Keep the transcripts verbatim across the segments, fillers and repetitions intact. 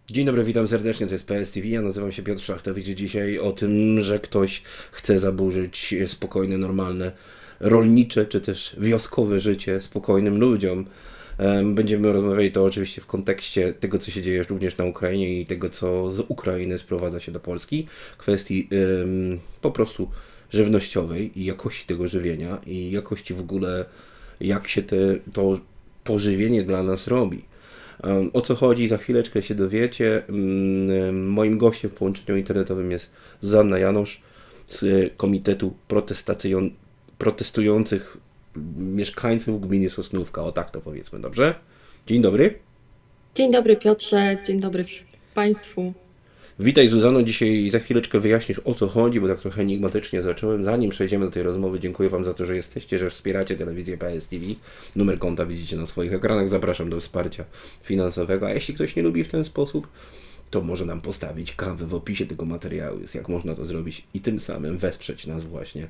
Dzień dobry, witam serdecznie, to jest P S T V, ja nazywam się Piotr Szlachtowicz i dzisiaj o tym, że ktoś chce zaburzyć spokojne, normalne, rolnicze czy też wioskowe życie spokojnym ludziom. Em, Będziemy rozmawiali to oczywiście w kontekście tego, co się dzieje również na Ukrainie i tego, co z Ukrainy sprowadza się do Polski, kwestii em, po prostu żywnościowej i jakości tego żywienia i jakości w ogóle, jak się te, to pożywienie dla nas robi. O co chodzi, za chwileczkę się dowiecie. Moim gościem w połączeniu internetowym jest Zuzanna Janosz z Komitetu Protestacyjon- Protestujących Mieszkańców Gminy Sosnówka. O tak to powiedzmy, dobrze? Dzień dobry. Dzień dobry Piotrze, dzień dobry Państwu. Witaj Zuzano, dzisiaj za chwileczkę wyjaśnisz o co chodzi, bo tak trochę enigmatycznie zacząłem. Zanim przejdziemy do tej rozmowy, dziękuję Wam za to, że jesteście, że wspieracie telewizję P S T V. Numer konta widzicie na swoich ekranach, zapraszam do wsparcia finansowego, a jeśli ktoś nie lubi w ten sposób, to może nam postawić kawę w opisie tego materiału, jest jak można to zrobić i tym samym wesprzeć nas właśnie,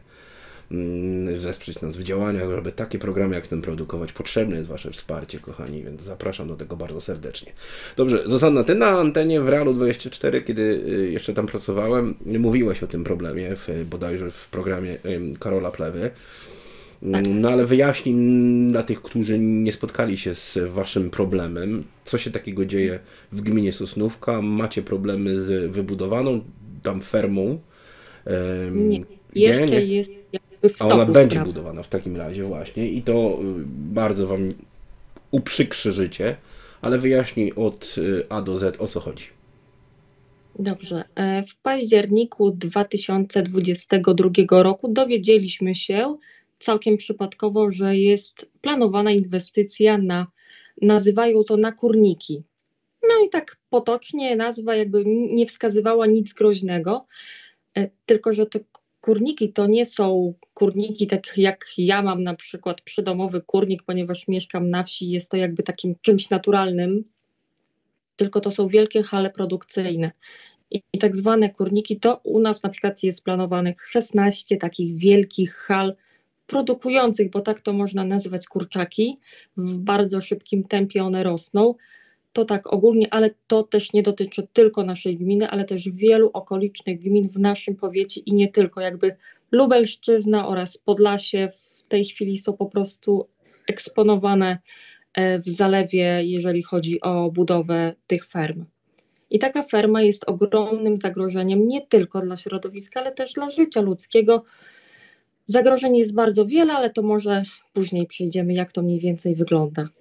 mm, wesprzeć nas w działaniach, żeby takie programy jak ten produkować. Potrzebne jest Wasze wsparcie, kochani, więc zapraszam do tego bardzo serdecznie. Dobrze, Zuzanna, Ty na antenie w Realu dwadzieścia cztery, kiedy y, jeszcze tam pracowałem, mówiłaś o tym problemie, w, bodajże w programie ym, Karola Plewy. Tak. No ale wyjaśnij dla tych, którzy nie spotkali się z waszym problemem, co się takiego dzieje w gminie Sosnówka. Macie problemy z wybudowaną tam fermą Nie, em, G, jeszcze nie? jest jakby w A ona toku będzie sprawa. budowana w takim razie właśnie i to y, bardzo wam uprzykrzy życie, ale wyjaśnij od y, A do Z, o co chodzi. Dobrze. E, W październiku dwa tysiące dwudziestego drugiego roku dowiedzieliśmy się całkiem przypadkowo, że jest planowana inwestycja na, nazywają to na kurniki. No i tak potocznie nazwa jakby nie wskazywała nic groźnego. E, Tylko, że te kurniki to nie są kurniki tak jak ja mam na przykład przydomowy kurnik, ponieważ mieszkam na wsi, jest to jakby takim czymś naturalnym, tylko to są wielkie hale produkcyjne. I, i tak zwane kurniki to u nas na przykład jest planowanych szesnaście takich wielkich hal produkujących, bo tak to można nazwać kurczaki. W bardzo szybkim tempie one rosną. To tak ogólnie, ale to też nie dotyczy tylko naszej gminy, ale też wielu okolicznych gmin w naszym powiecie i nie tylko. Jakby Lubelszczyzna oraz Podlasie w tej chwili są po prostu eksponowane e, w zalewie, jeżeli chodzi o budowę tych ferm. I taka ferma jest ogromnym zagrożeniem nie tylko dla środowiska, ale też dla życia ludzkiego. Zagrożeń jest bardzo wiele, ale to może później przejdziemy, jak to mniej więcej wygląda.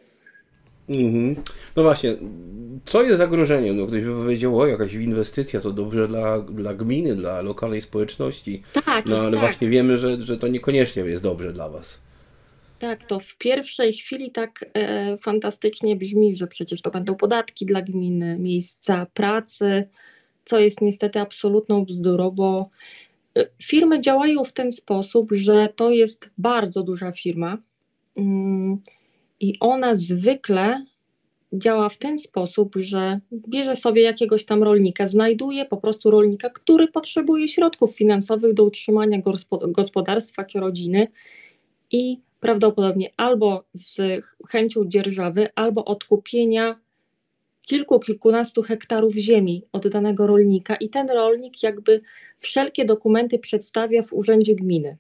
Mhm. No właśnie, co jest zagrożeniem? No ktoś by powiedział, o jakaś inwestycja to dobrze dla, dla gminy, dla lokalnej społeczności, Tak, no i ale tak. właśnie wiemy, że, że to niekoniecznie jest dobrze dla was. Tak, to w pierwszej chwili tak e, fantastycznie brzmi, że przecież to będą podatki dla gminy, miejsca pracy, co jest niestety absolutną bzdurą, bo e, firmy działają w ten sposób, że to jest bardzo duża firma mm, i ona zwykle działa w ten sposób, że bierze sobie jakiegoś tam rolnika, znajduje po prostu rolnika, który potrzebuje środków finansowych do utrzymania gospo- gospodarstwa czy rodziny i prawdopodobnie albo z chęcią dzierżawy, albo odkupienia kilku, kilkunastu hektarów ziemi od danego rolnika i ten rolnik jakby wszelkie dokumenty przedstawia w urzędzie gminy.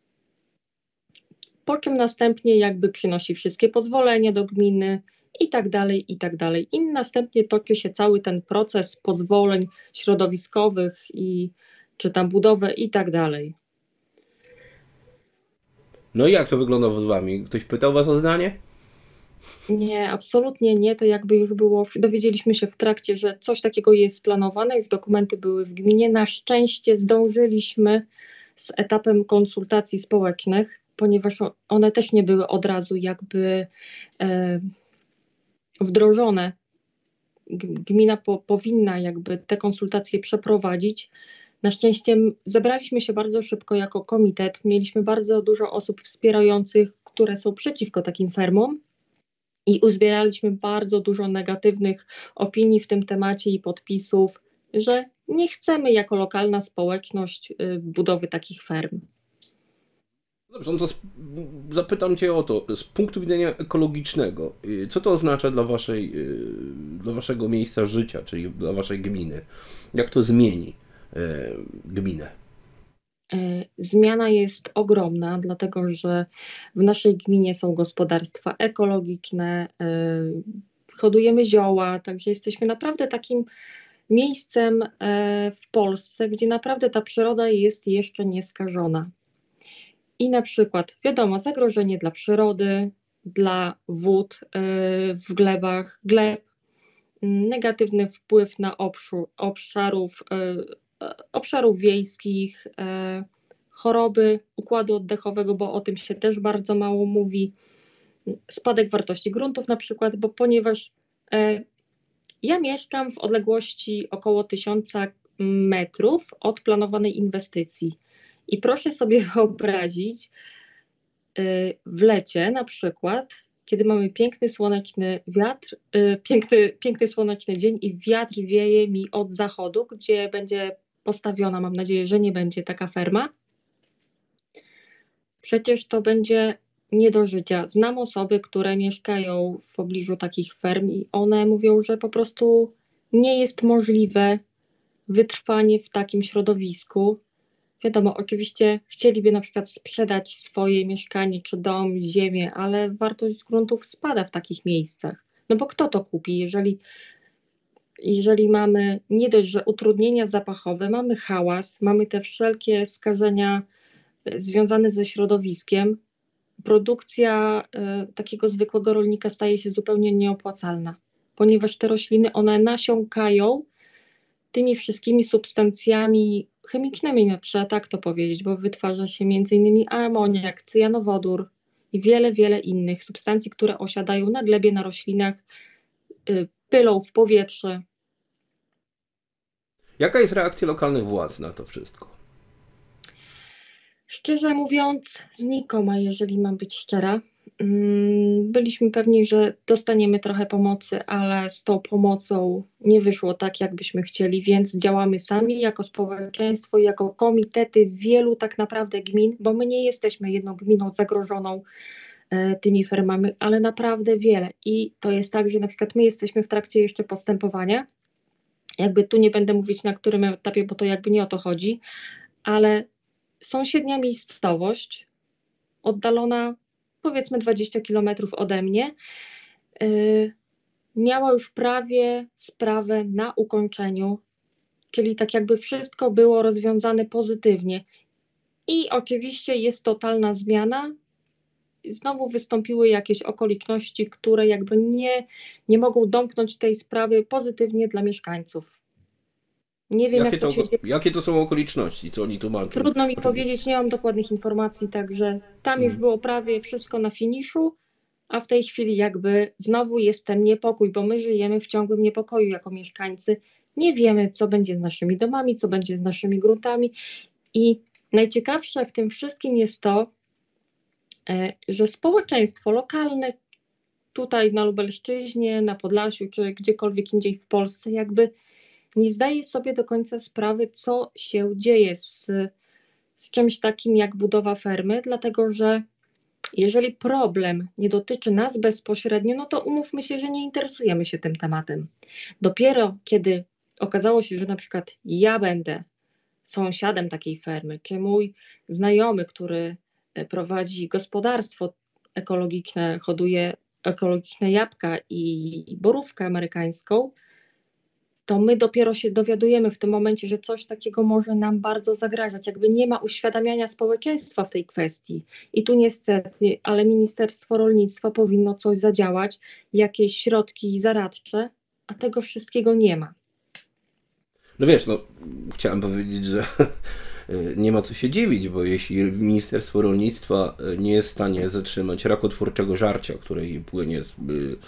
Po czym następnie jakby przynosi wszystkie pozwolenia do gminy i tak dalej, i tak dalej. I następnie toczy się cały ten proces pozwoleń środowiskowych i czy tam budowę i tak dalej. No i jak to wygląda z wami? Ktoś pytał was o zdanie? Nie, absolutnie nie. To jakby już było, dowiedzieliśmy się w trakcie, że coś takiego jest planowane, już dokumenty były w gminie. Na szczęście zdążyliśmy z etapem konsultacji społecznych, ponieważ one też nie były od razu jakby e, wdrożone. Gmina po, powinna jakby te konsultacje przeprowadzić. Na szczęście zebraliśmy się bardzo szybko jako komitet. Mieliśmy bardzo dużo osób wspierających, które są przeciwko takim fermom. I uzbieraliśmy bardzo dużo negatywnych opinii w tym temacie i podpisów, że nie chcemy jako lokalna społeczność y, budowy takich ferm. Dobrze, no to sp- zapytam Cię o to, z punktu widzenia ekologicznego, y, co to oznacza dla waszej, y, dla Waszego miejsca życia, czyli dla Waszej gminy? Jak to zmieni y, gminę? E, Zmiana jest ogromna, dlatego że w naszej gminie są gospodarstwa ekologiczne, e, hodujemy zioła, także jesteśmy naprawdę takim miejscem e, w Polsce, gdzie naprawdę ta przyroda jest jeszcze nieskażona. I na przykład, wiadomo, zagrożenie dla przyrody, dla wód e, w glebach, gleb, m, negatywny wpływ na obszar, obszarów, e, e, obszarów wiejskich, e, choroby układu oddechowego, bo o tym się też bardzo mało mówi, spadek wartości gruntów na przykład, bo ponieważ e, ja mieszkam w odległości około tysiąca metrów od planowanej inwestycji. I proszę sobie wyobrazić, y, w lecie na przykład, kiedy mamy piękny słoneczny wiatr, y, piękny, piękny słoneczny dzień i wiatr wieje mi od zachodu, gdzie będzie postawiona, mam nadzieję, że nie będzie taka ferma. Przecież to będzie nie do życia. Znam osoby, które mieszkają w pobliżu takich ferm i one mówią, że po prostu nie jest możliwe wytrwanie w takim środowisku. Wiadomo, oczywiście chcieliby na przykład sprzedać swoje mieszkanie czy dom, ziemię, ale wartość gruntów spada w takich miejscach. No bo kto to kupi, jeżeli, jeżeli mamy nie dość, że utrudnienia zapachowe, mamy hałas, mamy te wszelkie skażenia e, związane ze środowiskiem, produkcja e, takiego zwykłego rolnika staje się zupełnie nieopłacalna, ponieważ te rośliny, one nasiąkają tymi wszystkimi substancjami chemicznymi, no trzeba tak to powiedzieć, bo wytwarza się między innymi amoniak, cyjanowodór i wiele, wiele innych substancji, które osiadają na glebie, na roślinach, y, pylą w powietrze. Jaka jest reakcja lokalnych władz na to wszystko? Szczerze mówiąc, znikoma, jeżeli mam być szczera. Mm, Byliśmy pewni, że dostaniemy trochę pomocy, ale z tą pomocą nie wyszło tak, jak byśmy chcieli, więc działamy sami jako społeczeństwo, jako komitety wielu tak naprawdę gmin, bo my nie jesteśmy jedną gminą zagrożoną e, tymi fermami, ale naprawdę wiele. I to jest tak, że na przykład my jesteśmy w trakcie jeszcze postępowania. Jakby tu nie będę mówić na którym etapie, bo to jakby nie o to chodzi, ale sąsiednia miejscowość, oddalona powiedzmy dwadzieścia kilometrów ode mnie, yy, miała już prawie sprawę na ukończeniu, czyli tak jakby wszystko było rozwiązane pozytywnie. I oczywiście jest totalna zmiana. Znowu wystąpiły jakieś okoliczności, które jakby nie, nie mogą domknąć tej sprawy pozytywnie dla mieszkańców. Nie wiem, jak Jakie to to, się dzieje. jakie to są okoliczności, co oni tłumaczą? Trudno mi O czym- powiedzieć, nie mam dokładnych informacji, także tam już Mhm. było prawie wszystko na finiszu, a w tej chwili jakby znowu jest ten niepokój, bo my żyjemy w ciągłym niepokoju jako mieszkańcy. Nie wiemy, co będzie z naszymi domami, co będzie z naszymi gruntami i najciekawsze w tym wszystkim jest to, e, że społeczeństwo lokalne tutaj na Lubelszczyźnie, na Podlasiu czy gdziekolwiek indziej w Polsce jakby nie zdaje sobie do końca sprawy, co się dzieje z, z czymś takim jak budowa fermy, dlatego że jeżeli problem nie dotyczy nas bezpośrednio, no to umówmy się, że nie interesujemy się tym tematem. Dopiero kiedy okazało się, że na przykład ja będę sąsiadem takiej fermy, czy mój znajomy, który e, prowadzi gospodarstwo ekologiczne, hoduje ekologiczne jabłka i borówkę amerykańską, to my dopiero się dowiadujemy w tym momencie, że coś takiego może nam bardzo zagrażać. Jakby nie ma uświadamiania społeczeństwa w tej kwestii. I tu niestety, ale Ministerstwo Rolnictwa powinno coś zadziałać, jakieś środki zaradcze, a tego wszystkiego nie ma. No wiesz, no chciałem powiedzieć, że nie ma co się dziwić, bo jeśli Ministerstwo Rolnictwa nie jest w stanie zatrzymać rakotwórczego żarcia, które płynie z,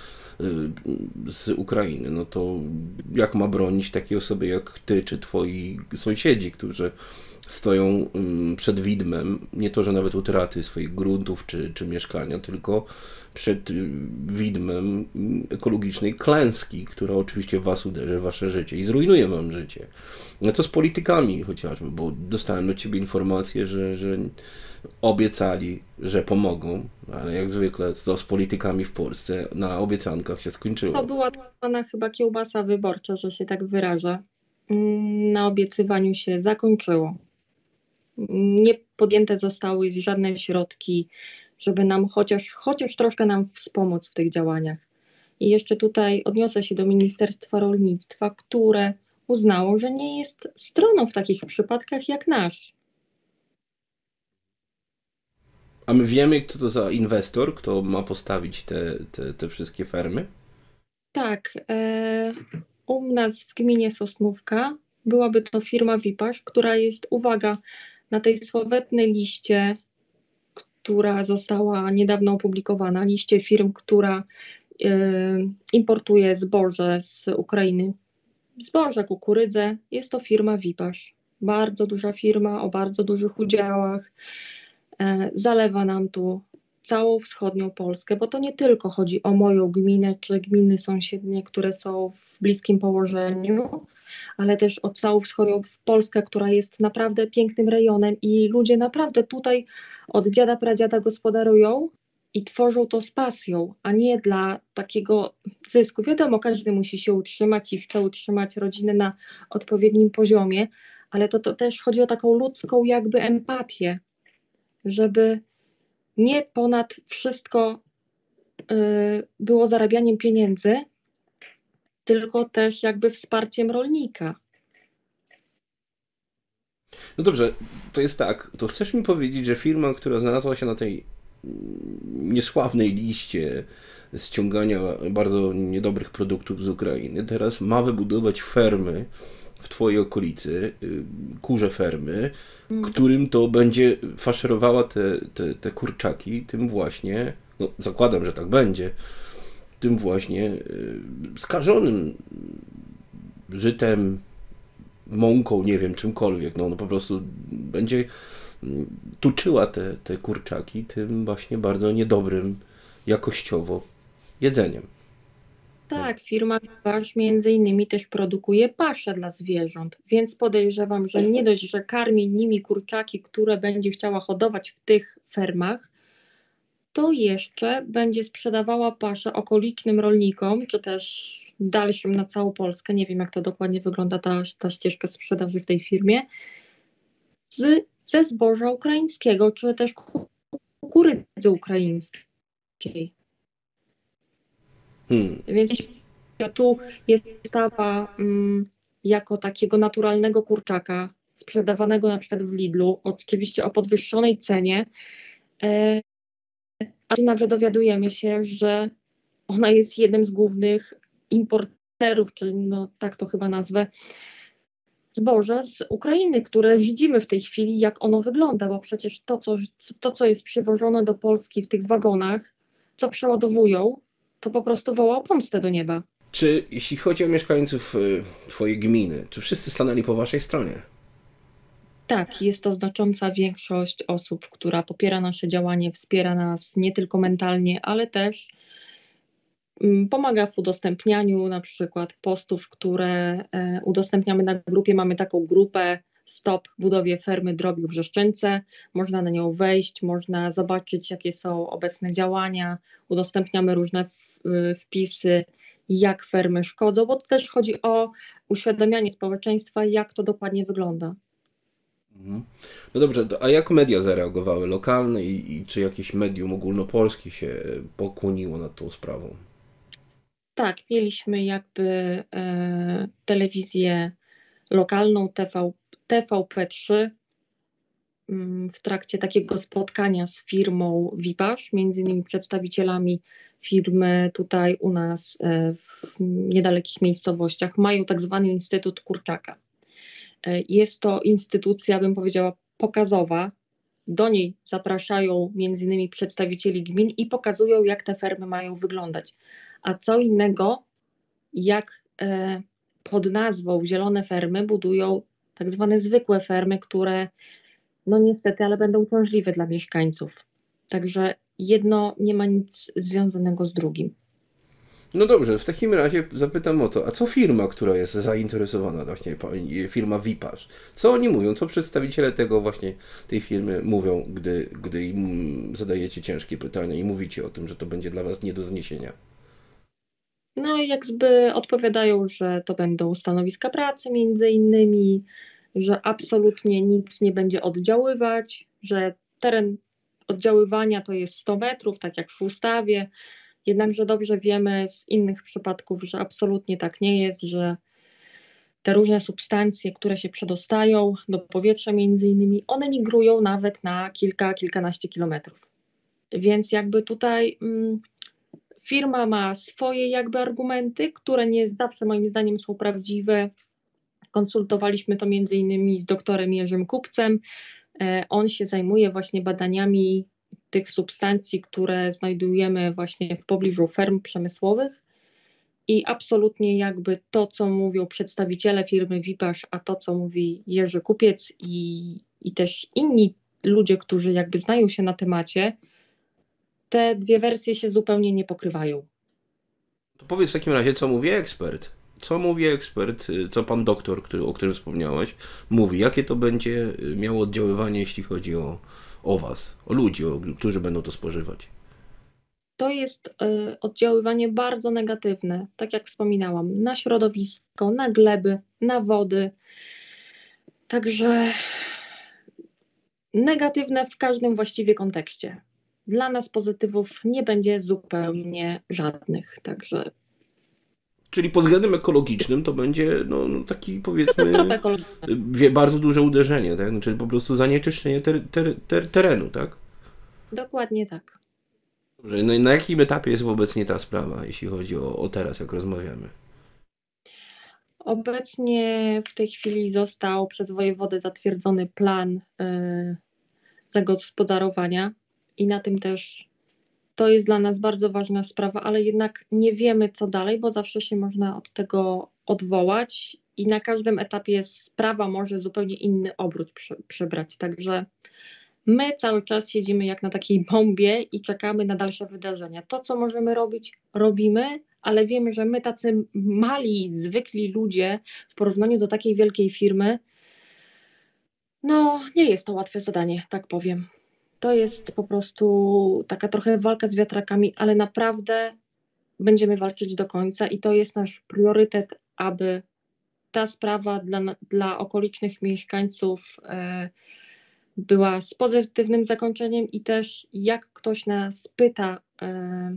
z Ukrainy, no to jak ma bronić takiej osoby jak ty czy twoi sąsiedzi, którzy stoją przed widmem, nie to, że nawet utraty swoich gruntów czy, czy mieszkania, tylko przed widmem ekologicznej klęski, która oczywiście was uderzy w wasze życie i zrujnuje wam życie. No co z politykami chociażby, bo dostałem od ciebie informację, że, że obiecali, że pomogą, ale jak zwykle to z politykami w Polsce na obiecankach się skończyło. To była pana chyba kiełbasa wyborcza, że się tak wyrażę. Na obiecywaniu się zakończyło. Nie podjęte zostały żadne środki, żeby nam chociaż, chociaż troszkę nam wspomóc w tych działaniach. I jeszcze tutaj odniosę się do Ministerstwa Rolnictwa, które uznało, że nie jest stroną w takich przypadkach jak nasz. A my wiemy, kto to za inwestor, kto ma postawić te, te, te wszystkie fermy? Tak, e, u nas w gminie Sosnówka byłaby to firma Wipasz, która jest, uwaga, na tej sławetnej liście, która została niedawno opublikowana, liście firm, która e, importuje zboże z Ukrainy. Zboże, kukurydzę, jest to firma Wipasz. Bardzo duża firma o bardzo dużych udziałach. E, zalewa nam tu całą wschodnią Polskę, bo to nie tylko chodzi o moją gminę czy gminy sąsiednie, które są w bliskim położeniu, ale też o całą wschodnią Polskę, która jest naprawdę pięknym rejonem i ludzie naprawdę tutaj od dziada pradziada gospodarują i tworzą to z pasją, a nie dla takiego zysku. Wiadomo, każdy musi się utrzymać i chce utrzymać rodzinę na odpowiednim poziomie, ale to, to też chodzi o taką ludzką jakby empatię, żeby nie ponad wszystko y, było zarabianiem pieniędzy, tylko też jakby wsparciem rolnika. No dobrze, to jest tak, to chcesz mi powiedzieć, że firma, która znalazła się na tej niesławnej liście ściągania bardzo niedobrych produktów z Ukrainy, teraz ma wybudować fermy w twojej okolicy, kurze fermy, mm. którym to będzie faszerowała te, te, te kurczaki tym właśnie, no zakładam, że tak będzie, tym właśnie skażonym żytem, mąką, nie wiem, czymkolwiek, no, no po prostu będzie tuczyła te, te kurczaki tym właśnie bardzo niedobrym jakościowo jedzeniem. Tak, firma Wipasz między innymi też produkuje pasze dla zwierząt, więc podejrzewam, że nie dość, że karmi nimi kurczaki, które będzie chciała hodować w tych fermach, to jeszcze będzie sprzedawała paszę okolicznym rolnikom, czy też dalszym na całą Polskę, nie wiem jak to dokładnie wygląda ta, ta ścieżka sprzedaży w tej firmie, z, ze zboża ukraińskiego, czy też kukurydzy ukraińskiej. Hmm. Więc tu jest postawa um, jako takiego naturalnego kurczaka, sprzedawanego na przykład w Lidlu, oczywiście o podwyższonej cenie, e, a tu nagle dowiadujemy się, że ona jest jednym z głównych importerów, czyli no tak to chyba nazwę, zboża z Ukrainy, które widzimy w tej chwili, jak ono wygląda, bo przecież to, co, to, co jest przywożone do Polski w tych wagonach, co przeładowują, to po prostu woła o pomstę do nieba. Czy jeśli chodzi o mieszkańców twojej gminy, czy wszyscy stanęli po waszej stronie? Tak, jest to znacząca większość osób, która popiera nasze działanie, wspiera nas nie tylko mentalnie, ale też pomaga w udostępnianiu na przykład postów, które udostępniamy na grupie. Mamy taką grupę Stop budowie fermy drobiu w Brzeszczynce. Można na nią wejść, można zobaczyć, jakie są obecne działania. Udostępniamy różne wpisy, jak fermy szkodzą, bo to też chodzi o uświadamianie społeczeństwa, jak to dokładnie wygląda. No dobrze, a jak media zareagowały lokalne i, i czy jakieś medium ogólnopolskie się pokłoniło nad tą sprawą? Tak, mieliśmy jakby e, telewizję lokalną T V, T V P trzy m, w trakcie takiego spotkania z firmą Wipasz, między innymi przedstawicielami firmy tutaj u nas e, w niedalekich miejscowościach mają tak zwany Instytut Kurczaka. E, jest to instytucja, bym powiedziała, pokazowa. Do niej zapraszają między innymi przedstawicieli gmin i pokazują, jak te fermy mają wyglądać. A co innego, jak e, pod nazwą Zielone Fermy budują tak zwane zwykłe fermy, które no niestety, ale będą uciążliwe dla mieszkańców. Także jedno nie ma nic związanego z drugim. No dobrze, w takim razie zapytam o to, a co firma, która jest zainteresowana właśnie, firma Wipaż, co oni mówią, co przedstawiciele tego właśnie, tej firmy mówią, gdy, gdy im zadajecie ciężkie pytania i mówicie o tym, że to będzie dla was nie do zniesienia? No i jakby odpowiadają, że to będą stanowiska pracy między innymi, że absolutnie nic nie będzie oddziaływać, że teren oddziaływania to jest sto metrów, tak jak w ustawie, jednakże dobrze wiemy z innych przypadków, że absolutnie tak nie jest, że te różne substancje, które się przedostają do powietrza między innymi, one migrują nawet na kilka, kilkanaście kilometrów. Więc jakby tutaj mm, firma ma swoje jakby argumenty, które nie zawsze moim zdaniem są prawdziwe. Konsultowaliśmy to między innymi z doktorem Jerzym Kupcem. E, on się zajmuje właśnie badaniami tych substancji, które znajdujemy właśnie w pobliżu ferm przemysłowych. I absolutnie jakby to, co mówią przedstawiciele firmy Wipaż, a to, co mówi Jerzy Kupiec i, i też inni ludzie, którzy jakby znają się na temacie, te dwie wersje się zupełnie nie pokrywają. To powiedz w takim razie, co mówi ekspert? Co mówi ekspert, co pan doktor, który, o którym wspomniałeś, mówi? Jakie to będzie miało oddziaływanie, jeśli chodzi o, o was, o ludzi, o, którzy będą to spożywać? To jest y, oddziaływanie bardzo negatywne, tak jak wspominałam, na środowisko, na gleby, na wody. Także negatywne w każdym właściwie kontekście. Dla nas pozytywów nie będzie zupełnie żadnych, także Czyli pod względem ekologicznym to będzie no, no taki powiedzmy katastrofa ekologiczna. wie, bardzo duże uderzenie, tak? Czyli po prostu zanieczyszczenie ter, ter, ter, terenu, tak? Dokładnie tak. Dobrze, no i na jakim etapie jest obecnie ta sprawa, jeśli chodzi o, o teraz, jak rozmawiamy? Obecnie w tej chwili został przez wojewodę zatwierdzony plan y, zagospodarowania i na tym też to jest dla nas bardzo ważna sprawa, ale jednak nie wiemy co dalej, bo zawsze się można od tego odwołać i na każdym etapie sprawa może zupełnie inny obrót przy, przybrać. Także my cały czas siedzimy jak na takiej bombie i czekamy na dalsze wydarzenia. To, co możemy robić, robimy, ale wiemy, że my tacy mali, zwykli ludzie w porównaniu do takiej wielkiej firmy, no nie jest to łatwe zadanie, tak powiem. To jest po prostu taka trochę walka z wiatrakami, ale naprawdę będziemy walczyć do końca i to jest nasz priorytet, aby ta sprawa dla, dla okolicznych mieszkańców e, była z pozytywnym zakończeniem i też jak ktoś nas pyta e,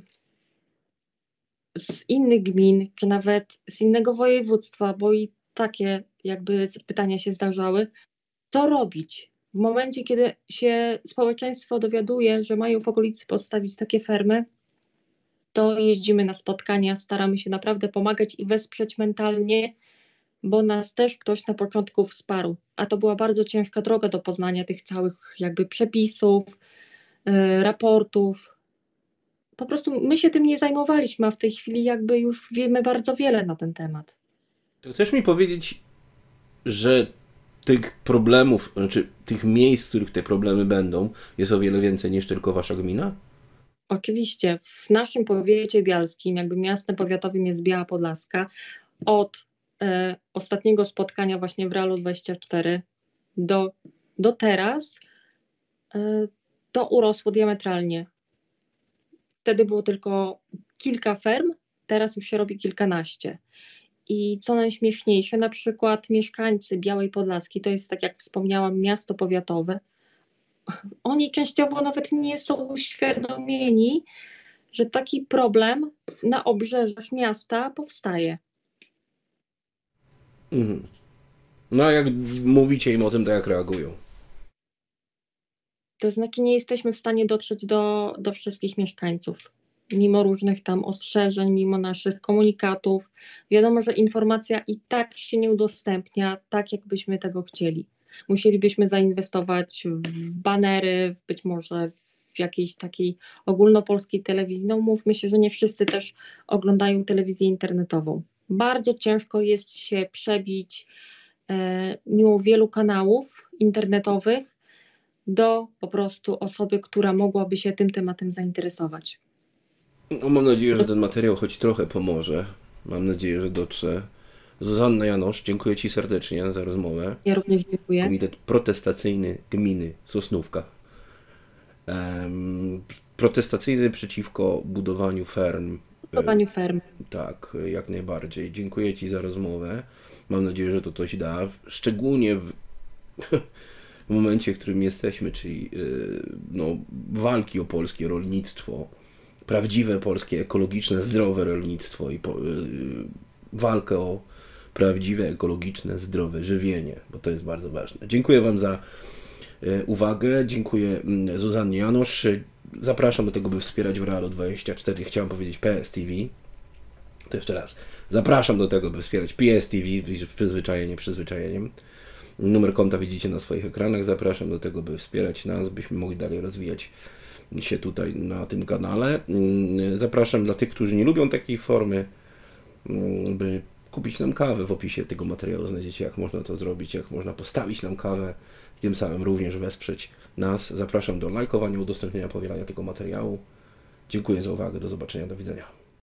z innych gmin, czy nawet z innego województwa, bo i takie jakby pytania się zdarzały, co robić w momencie, kiedy się społeczeństwo dowiaduje, że mają w okolicy postawić takie fermy, to jeździmy na spotkania, staramy się naprawdę pomagać i wesprzeć mentalnie, bo nas też ktoś na początku wsparł, a to była bardzo ciężka droga do poznania tych całych jakby przepisów, yy, raportów. Po prostu my się tym nie zajmowaliśmy, a w tej chwili jakby już wiemy bardzo wiele na ten temat. To chcesz mi powiedzieć, że tych problemów, znaczy tych miejsc, w których te problemy będą, jest o wiele więcej niż tylko wasza gmina? Oczywiście w naszym powiecie bialskim, jakby miastem powiatowym jest Biała Podlaska, od e, ostatniego spotkania właśnie w Realu dwadzieścia cztery do, do teraz e, to urosło diametralnie. Wtedy było tylko kilka ferm, teraz już się robi kilkanaście. I co najśmieszniejsze, na przykład mieszkańcy Białej Podlaskiej, to jest tak jak wspomniałam miasto powiatowe, oni częściowo nawet nie są uświadomieni, że taki problem na obrzeżach miasta powstaje. Mhm. No a jak mówicie im o tym, to jak reagują? To znaczy nie jesteśmy w stanie dotrzeć do, do wszystkich mieszkańców. Mimo różnych tam ostrzeżeń, mimo naszych komunikatów. Wiadomo, że informacja i tak się nie udostępnia tak, jakbyśmy tego chcieli. Musielibyśmy zainwestować w banery, w być może w jakiejś takiej ogólnopolskiej telewizji. No mówmy się, że nie wszyscy też oglądają telewizję internetową. Bardzo ciężko jest się przebić mimo wielu kanałów internetowych do po prostu osoby, która mogłaby się tym tematem zainteresować. No, mam nadzieję, że ten materiał choć trochę pomoże. Mam nadzieję, że dotrze. Zuzanna Janosz, dziękuję Ci serdecznie za rozmowę. Ja również dziękuję. Komitet Protestacyjny Gminy Sosnówka. Um, protestacyjny przeciwko budowaniu ferm. Budowaniu ferm. Tak, jak najbardziej. Dziękuję Ci za rozmowę. Mam nadzieję, że to coś da. Szczególnie w, w momencie, w którym jesteśmy, czyli no, walki o polskie rolnictwo, prawdziwe polskie, ekologiczne, zdrowe rolnictwo i po, walkę o prawdziwe, ekologiczne, zdrowe żywienie, bo to jest bardzo ważne. Dziękuję Wam za uwagę. Dziękuję Zuzannie Janosz. Zapraszam do tego, by wspierać w Realu dwadzieścia cztery. Chciałem powiedzieć P S T V. To jeszcze raz. Zapraszam do tego, by wspierać P S T V. Przyzwyczajenie przyzwyczajeniem. Numer konta widzicie na swoich ekranach. Zapraszam do tego, by wspierać nas, byśmy mogli dalej rozwijać się tutaj na tym kanale. Zapraszam dla tych, którzy nie lubią takiej formy, by kupić nam kawę. W opisie tego materiału znajdziecie, jak można to zrobić, jak można postawić nam kawę i tym samym również wesprzeć nas. Zapraszam do lajkowania, udostępnienia, powielania tego materiału. Dziękuję za uwagę. Do zobaczenia. Do widzenia.